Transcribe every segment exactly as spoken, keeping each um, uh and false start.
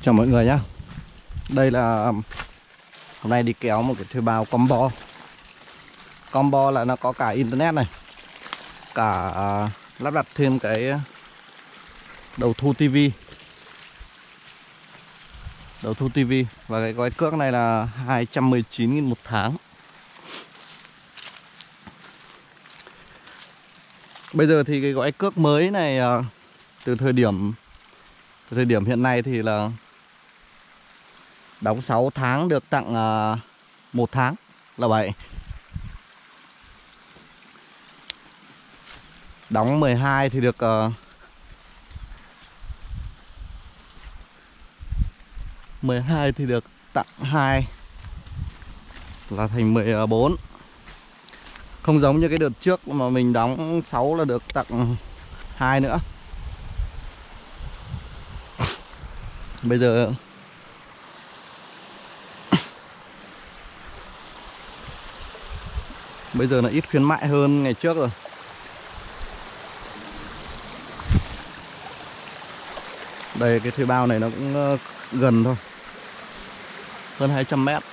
Chào mọi người nhé. Đây là hôm nay đi kéo một cái thuê bao combo. Combo là nó có cả internet này, cả uh, lắp đặt thêm cái đầu thu tivi, đầu thu tivi và cái gói cước này là hai trăm mười chín nghìn một tháng. Bây giờ thì cái gói cước mới này uh, từ thời điểm từ thời điểm hiện nay thì là đóng sáu tháng được tặng uh, một tháng là vậy. Đóng mười hai thì được uh, mười hai thì được tặng hai là thành mười bốn. Không giống như cái đợt trước mà mình đóng sáu là được tặng hai nữa. Bây giờ Bây giờ là ít khuyến mại hơn ngày trước rồi. Đây cái thuê bao này nó cũng uh, gần thôi, hơn hai trăm mét.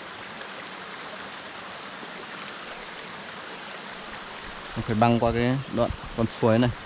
Phải băng qua cái đoạn con suối này.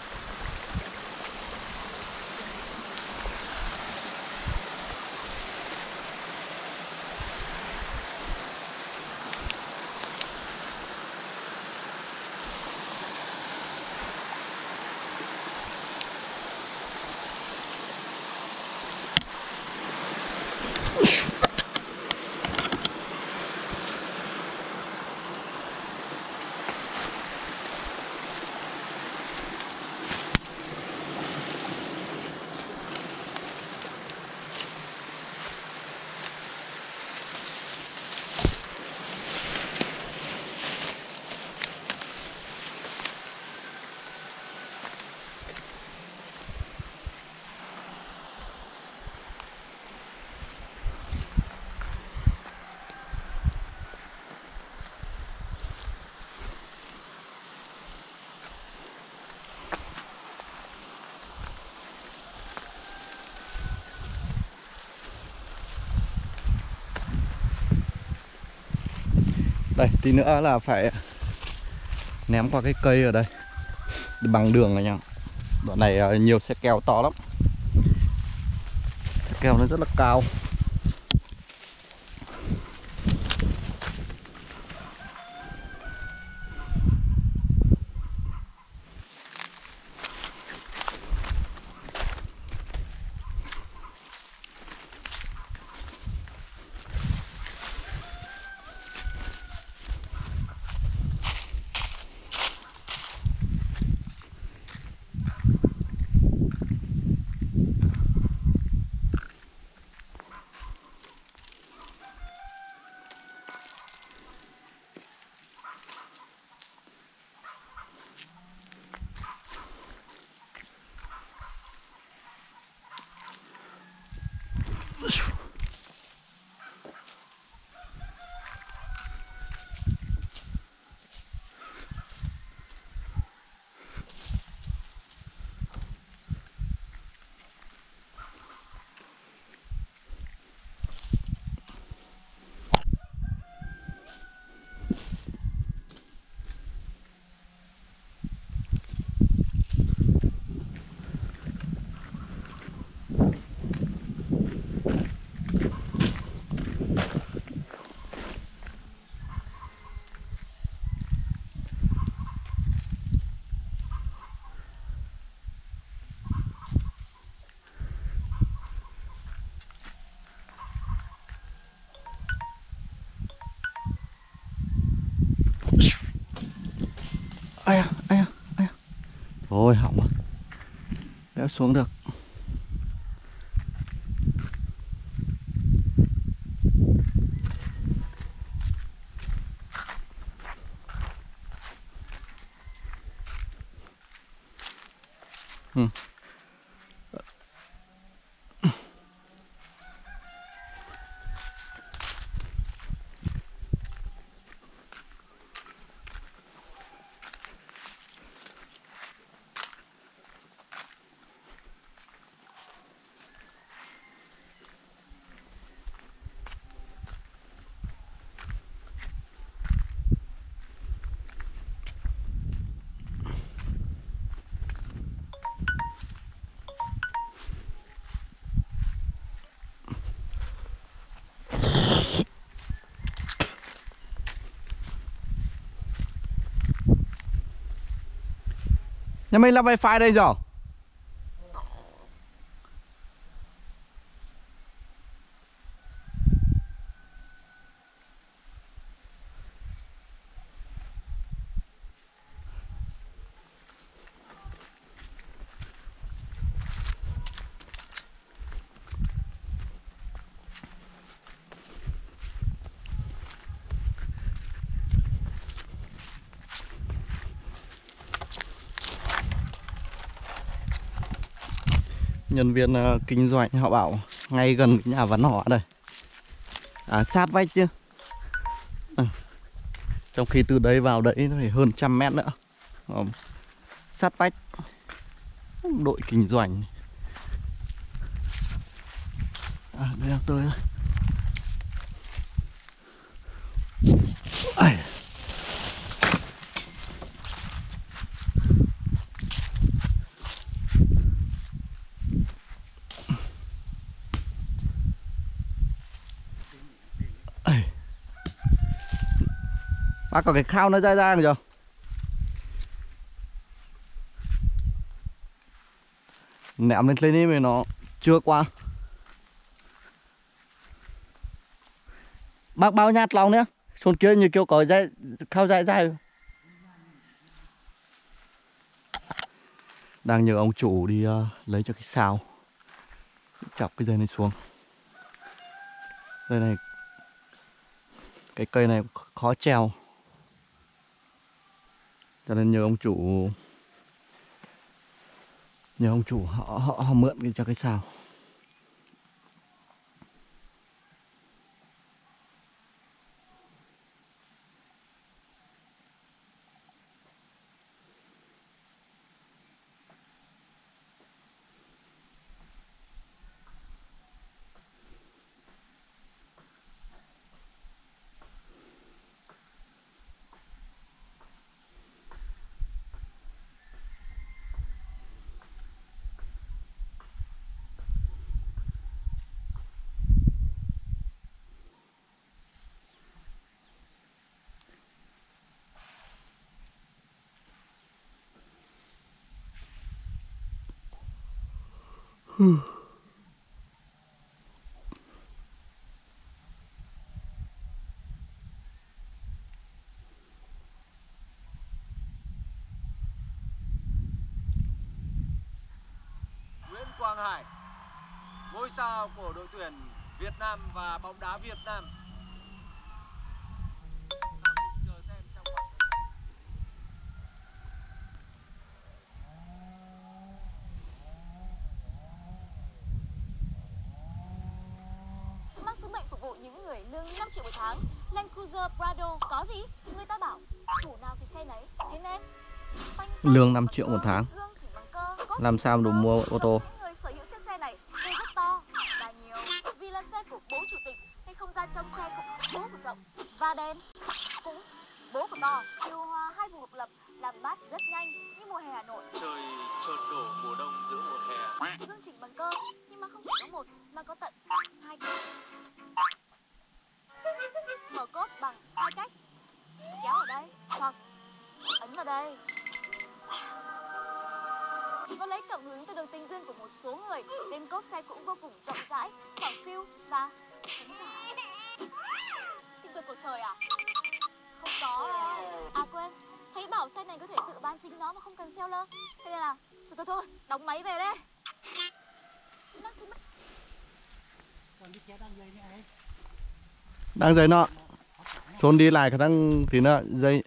Đây, tí nữa là phải ném qua cái cây ở đây bằng đường này nhá. Đoạn này nhiều xe keo to lắm. Xe keo nó rất là cao. Ai à, ai à, ai à. Thôi hỏng rồi, đéo xuống được. Ừ. Nhà mình là wifi đây rồi. Nhân viên uh, kinh doanh họ bảo ngay gần cái nhà văn họ đây, à, sát vách chứ, à, trong khi từ đấy vào đấy nó phải hơn trăm mét nữa, à, sát vách đội kinh doanh. À, đây là tôi. À. Bác có cái khao nó ra ra rồi. Ném lên lên đi mà nó chưa qua. Bác bao nhát lòng nhá. Xuống kia như kiểu có dây khao dai dai. Đang nhờ ông chủ đi uh, lấy cho cái xào. Chọc cái dây này xuống. Dây này, cái cây này khó treo, cho nên nhờ ông chủ nhờ ông chủ họ họ, họ mượn cái cho cái xào. Hmm. Nguyễn Quang Hải, ngôi sao của đội tuyển Việt Nam và bóng đá Việt Nam. Mang sứ mệnh phục vụ những người lương năm triệu một tháng, Land Cruiser Prado có gì? Người ta bảo chủ nào thì xe nấy, thế nên lương năm triệu một tháng, làm sao đủ mua ô tô? Những người sở hữu chiếc xe này gây rất to và nhiều, vì là xe của bố chủ tịch nên không gian trong xe cũng bố của rộng và đèn cũng bố của to, điều hòa hai vùng độc lập làm mát rất nhanh như mùa hè Hà Nội. Trời chợt đổ mùa đông giữa mùa hè. Gương chỉnh bằng cơ, nhưng mà không chỉ có một mà có tận hai cách. Mở cốp bằng hai cách, kéo ở đây hoặc ấn vào đây. Và lấy cảm hứng từ đường tình duyên của một số người nên cốp xe cũng vô cùng rộng rãi, khoảng phiu và cứng rắn. Tìm cửa sổ trời à? Không có đâu. À quên, thấy bảo xe này có thể tự bán chính nó mà không cần xeo lơ. Thế nên là thôi thôi thôi, đóng máy về đây. Đang dây nọ. Xôn đi lại khả năng thì nó dây.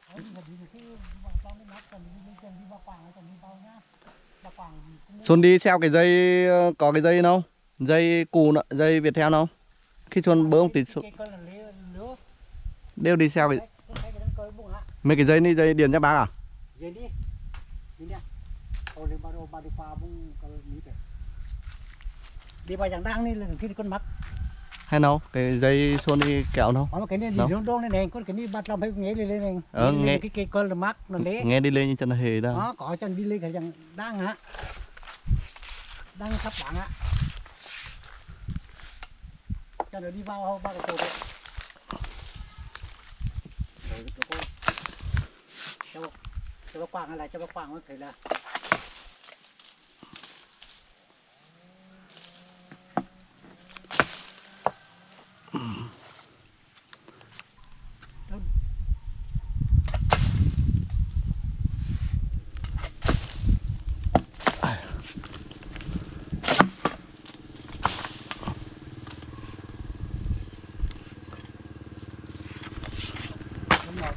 Xuân đi xeo cái dây, có cái dây đâu, dây cù nọ, dây Viettel đâu. Khi Xuân bơm thì đều đi xeo cái mấy cái dây này, dây điện cho bác à? Đi vào chẳng đang đi là cái con mắt hay đâu cái dây Xuân đi kéo đâu? Mà cái này gì nó đôn này con cái này bắt làm phải nghe đi lên này. Ờ, nghe cái cái con là mắt nó lé. Nghe đi lên như chân hề đó. Đó có chân đi lên cái chẳng đang hả? Đang sắp bạn ạ. Cho nó đi vào vào cái chỗ đấy. Rồi cho cô. Cho cho bác Quang lại cho bác Quang nó thấy là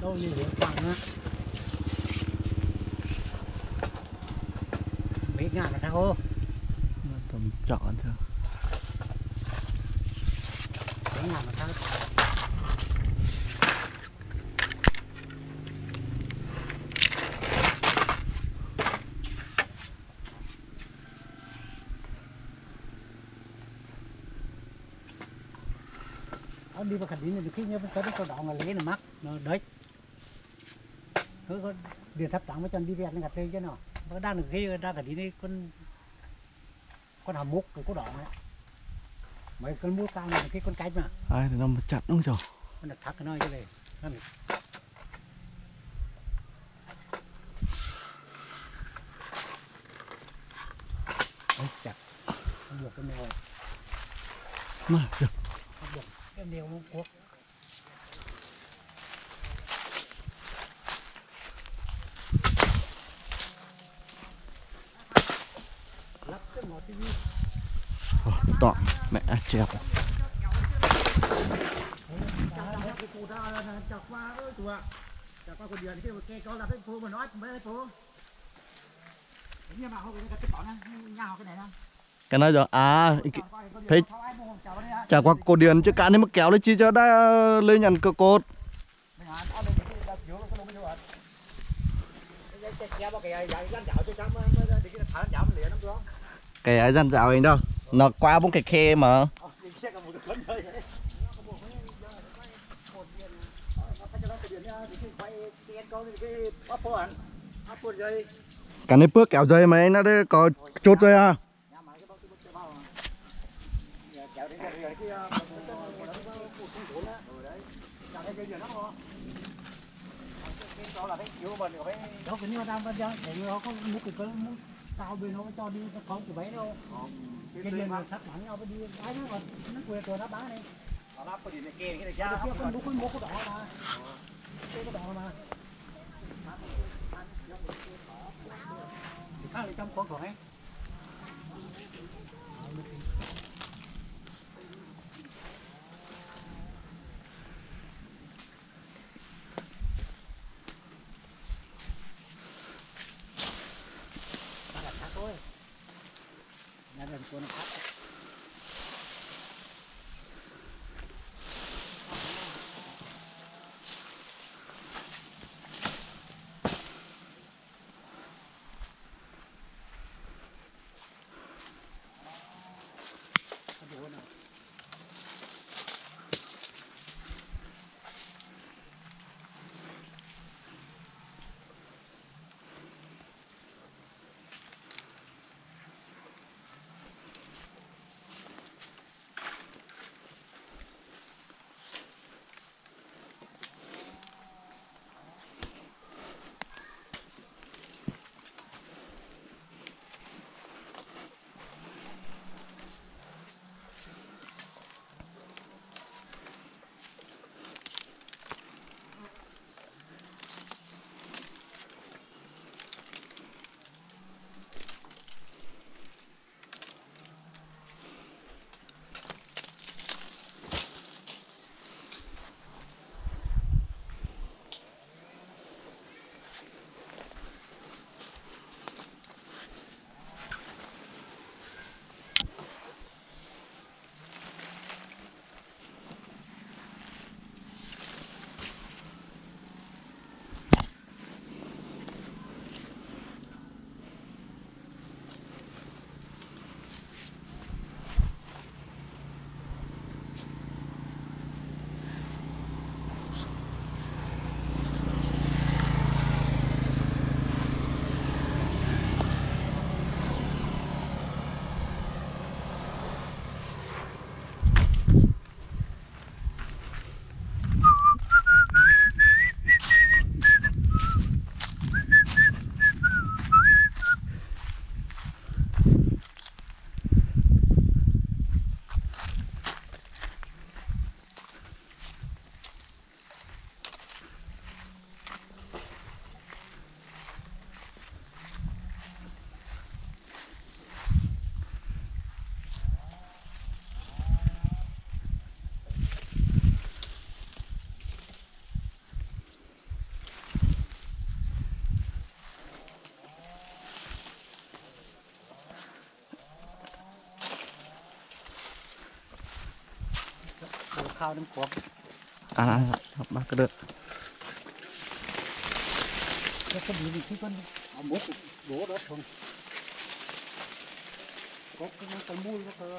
đâu như hiện quảng á mấy ngàn là sao tầm chọn thôi. mấy ngàn là sao nó đi vào khẩn đi này khi nhớ cái cái đó là lấy là mắc nó đấy có điện thắp trắng với chân đi việt nó gặt lên chứ nào nó đang được khi ra khẩn đi đây con con hàm múc cái có đỏ này mấy con mút cao này cái con cánh mà Ai thì nó mà chặt đúng rồi. con đặt thắt cái nơi cái này nó này. Đấy, chặt không được cái mèo Mà được. không được cái mèo nó cuốc lắp cái ngọt cái gì Tọa mẹ chẹp. cụ ta chặt qua ơi chùa chặt qua con điện cái cái con là cái phố mà nói mấy cái phố nhưng mà không cái cái bọn này nhau cái này nè Cái này rồi à thấy chả qua cổ điển chứ cả nên mà kéo lên chi cho đã lên nhận cơ cột. Cái ấy dàn dạo anh đâu nó qua bốn cái khe mà. Cả này bước kéo dây mà anh nó đây có chốt rồi à. Đâu cái này đang bây giờ để nó có một cái cái cao bên nó cho đi nó không cái váy đâu cái điện mà sắp bắn nhau đi ai nó còn nó quẹt rồi nó bán này nó có điện này kia cái này ra nó con con một cái đỏ mà cái đỏ mà khác ở trong con ấy nhà đền của nó khác khao đến cuộc à bác cái được cái cái gì thì con bố bố đó không có cái cái mũi nó cơ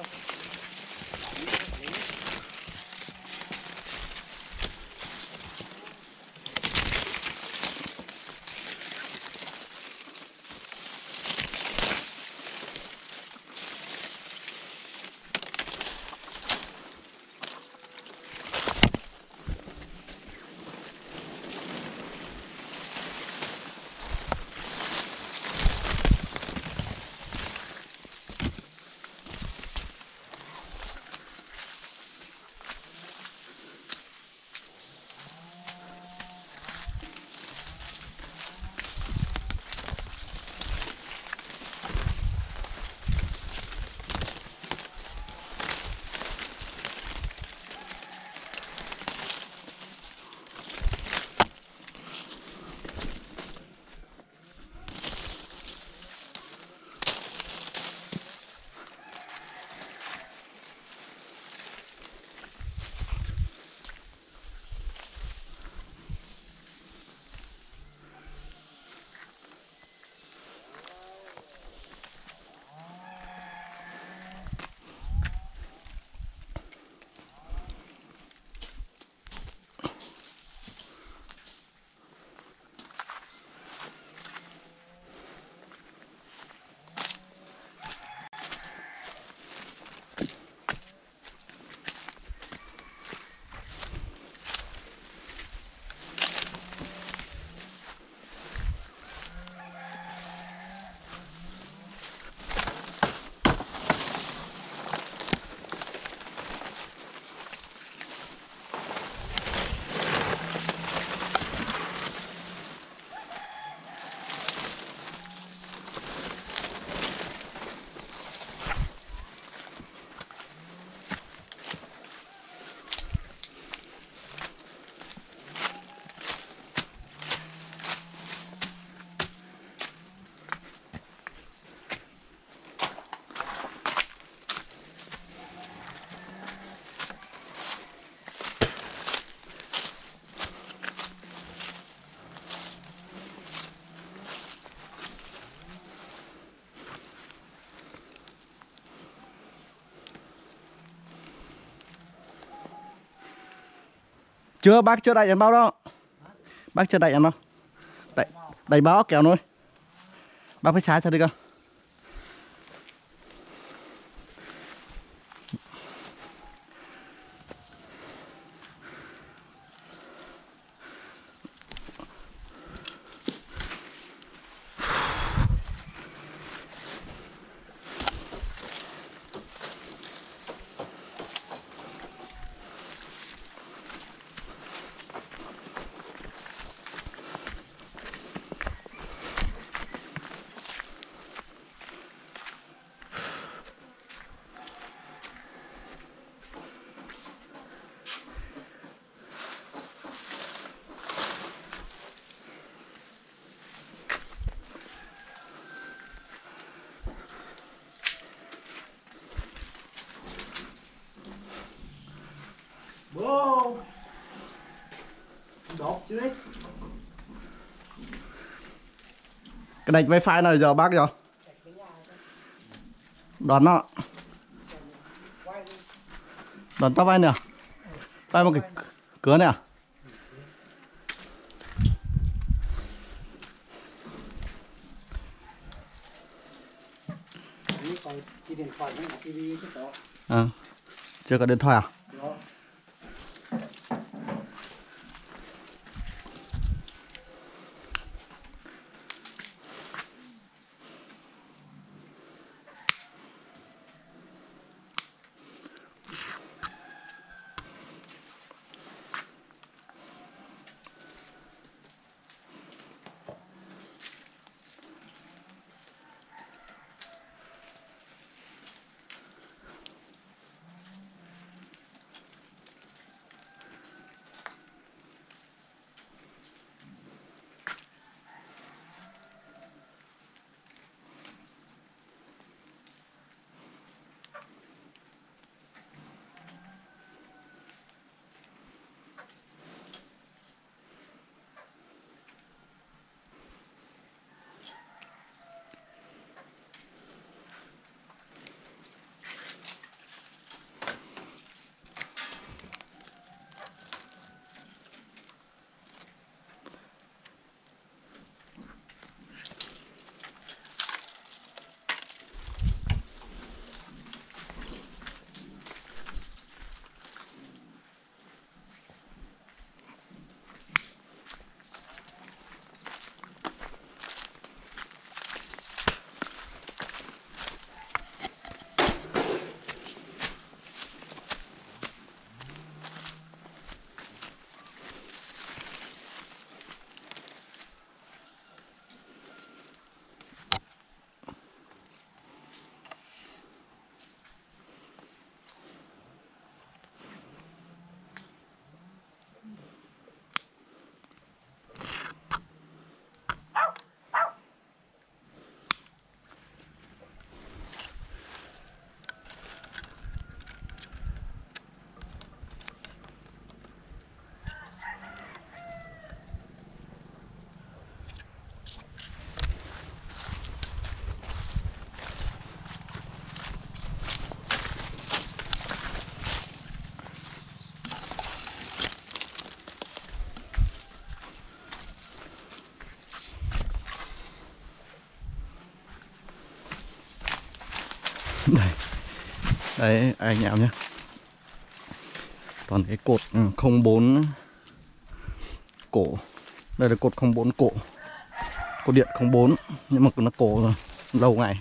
chưa bác chưa đẩy em bao đó bác chưa đẩy em đâu đẩy đẩy báo kéo nuôi bác phải trái sao đi cơ bố đột chứ đấy cái đánh wifi này giờ bác rồi đón nó đón tao vai nè vai một cái cửa nè còn chỉ điện thoại với tivi chứ có à, chưa có điện thoại à đó. Đấy anh em nhé. Toàn cái cột không bốn cổ. Đây là cột không bốn cổ. Cột điện không bốn nhưng mà nó cổ rồi, lâu ngày.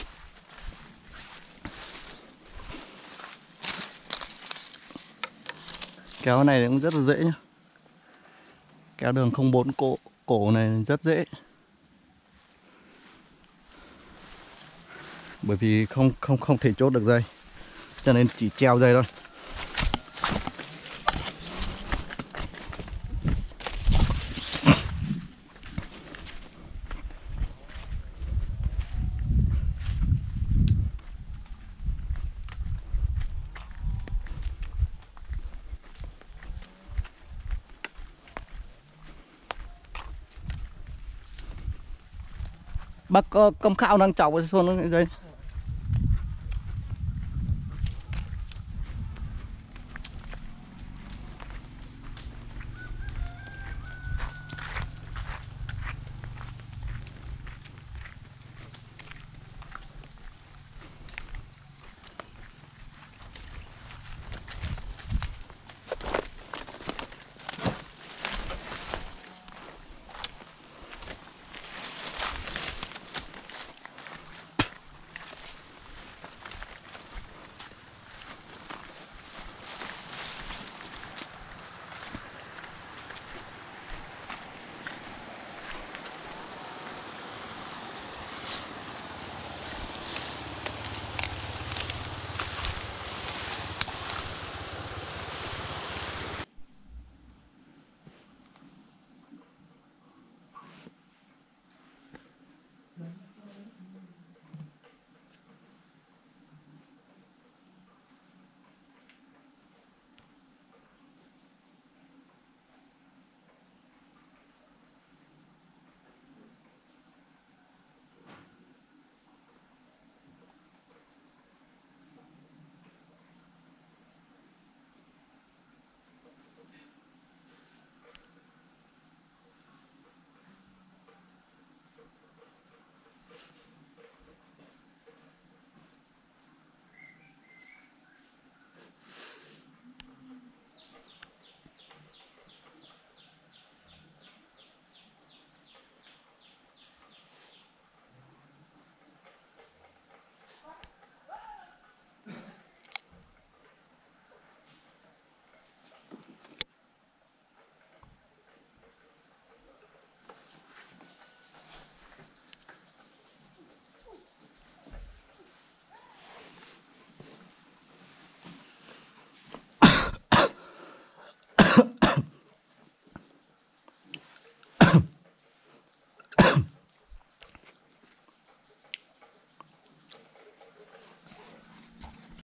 Kéo này cũng rất là dễ nhá. Kéo đường không bốn cổ cổ này rất dễ. Bởi vì không không không thể chốt được dây, cho nên chỉ treo dây thôi. Bác có cầm khao đang chọc xuống dây.